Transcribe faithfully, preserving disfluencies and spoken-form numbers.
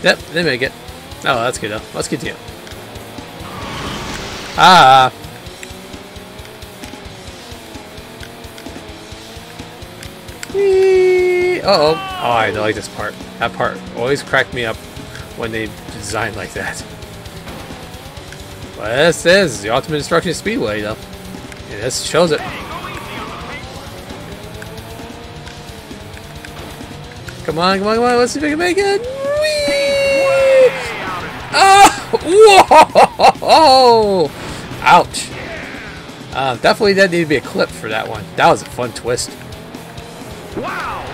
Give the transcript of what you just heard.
Yep, they make it. Oh, that's good though. Let's continue. Ah. Whee! Uh-oh. Oh, I like this part. That part always cracked me up when they design like that. But this is the Ultimate Destruction Speedway, though. And this shows it. Come on, come on, come on. Let's see if we can make it. Whee! Oh! Whoa! Ouch. Uh, definitely that needed to be a clip for that one. That was a fun twist. Wow!